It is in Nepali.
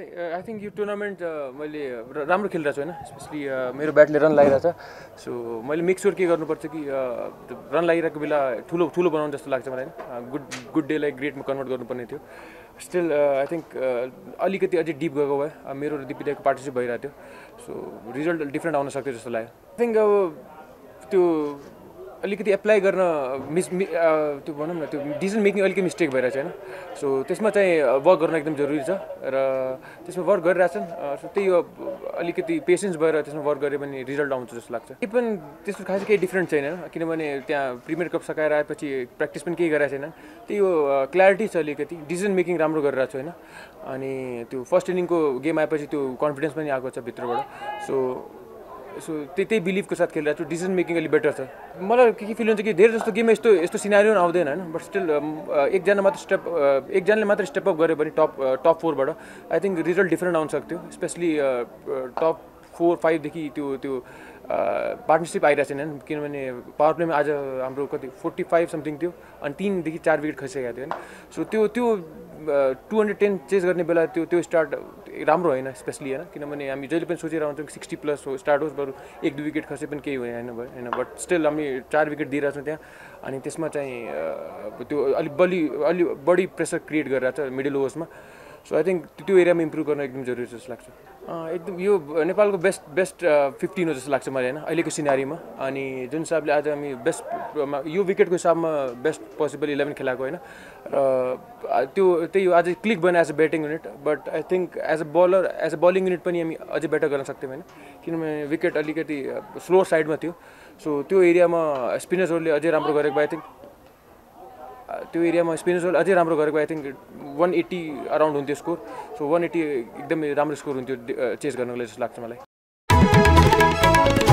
आई थिङ्क यो टुर्नामेन्ट मैले राम्रो खेलिरहेको छु होइन, स्पेसली मेरो ब्याटले रन लागिरहेछ। सो मैले मेक स्योर के गर्नुपर्छ कि रन लागिरहेको बेला ठुलो ठुलो बनाउनु जस्तो लाग्छ मलाई होइन। गुड डेलाई ग्रेटमा कन्भर्ट गर्नुपर्ने थियो। स्टिल आई थिङ्क अलिकति अझै डिप गएको भए मेरो र दिपिदाको पार्टिसिपेट भइरहेको थियो। सो रिजल्ट डिफ्रेन्ट आउन सक्थ्यो जस्तो लाग्यो। आई थिङ्क अब त्यो अलिकति एप्लाई गर्न त्यो भनौँ न, त्यो डिसिजन मेकिङ अलिकति मिस्टेक भइरहेछ होइन। सो त्यसमा चाहिँ वर्क गर्न एकदम जरुरी छ र त्यसमा वर्क गरिरहेछन्। सो त्यही हो, अलिकति पेसेन्स भएर त्यसमा वर्क गरे भने रिजल्ट आउँछ जस्तो लाग्छ। केही पनि त्यस्तो खासै केही डिफ्रेन्ट छैन होइन, किनभने त्यहाँ प्रिमियर कप सकाएर आएपछि प्र्याक्टिस पनि केही गरेको छैन। त्यही हो, क्ल्यारिटी छ अलिकति, डिसिजन मेकिङ राम्रो गरिरहेको छु होइन। अनि त्यो फर्स्ट इनिङको गेम आएपछि त्यो कन्फिडेन्स पनि आएको छ भित्रबाट। सो त्यही बिलिभको साथ खेलिरहेको छु। डिसिजन मेकिङ अलिक बेटर छ। मलाई के फिल हुन्छ कि धेरै जस्तो गेममा यस्तो सिनारियो आउँदैन होइन, बट स्टिल एकजनाले मात्र स्टेप अप गऱ्यो भने टप 4बाट आई थिङ्क रिजल्ट डिफ्रेन्ट आउन सक्थ्यो। स्पेसली टप 4-5देखि त्यो पार्टनरसिप आइरहेको छैन, किनभने पावर प्लेमा आज हाम्रो कति 45 समथिङ थियो अनि 3देखि 4 विकेट खसिसकेको थियो होइन। सो त्यो 210 चेज गर्ने बेला त्यो स्टार्ट राम्रो होइन स्पेसली होइन, किनभने हामी जहिले पनि सोचेर आउँछौँ 60+ हो स्टार्ट होस्, बरु 1-2 विकेट खसे पनि केही होइन। बट स्टिल हामी 4 विकेट दिइरहेछौँ त्यहाँ। अनि त्यसमा चाहिँ त्यो अलिक बढी प्रेसर क्रिएट गरिरहेको छ मिडल ओभर्समा। सो आई थिङ्क त्यो एरियामा इम्प्रुभ गर्न एकदम जरुरी छ जस्तो लाग्छ। एकदम यो नेपालको बेस्ट 15 हो जस्तो लाग्छ मलाई होइन अहिलेको सिनारीमा। अनि जुन हिसाबले आज हामी बेस्ट यो विकेटको हिसाबमा बेस्ट पोसिबल 11 खेलाएको होइन, र त्यही हो, आज क्लिक बन्यो as a batting unit. But I think as a bowling unit पनि हामी अझै बेटर गर्न सक्थ्यौँ होइन, किनभने विकेट अलिकति स्लो साइडमा थियो। सो त्यो एरियामा स्पिनर्सहरूले अझै राम्रो गरेको भए आई थिङ्क अझै राम्रो गरेको आई थिङ्क 180 अराउन्ड हुन्थ्यो स्कोर। सो 180 एकदमै राम्रो स्कोर हुन्थ्यो चेस गर्नको लागि जस्तो लाग्छ मलाई।